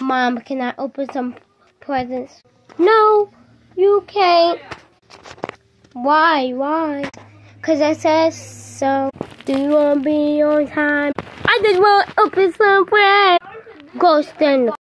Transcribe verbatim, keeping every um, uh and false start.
Mom, can I open some presents? No, you can't. Why? Why? Because I said so. Do you want to be on time? I just want to open some presents. Go stand up.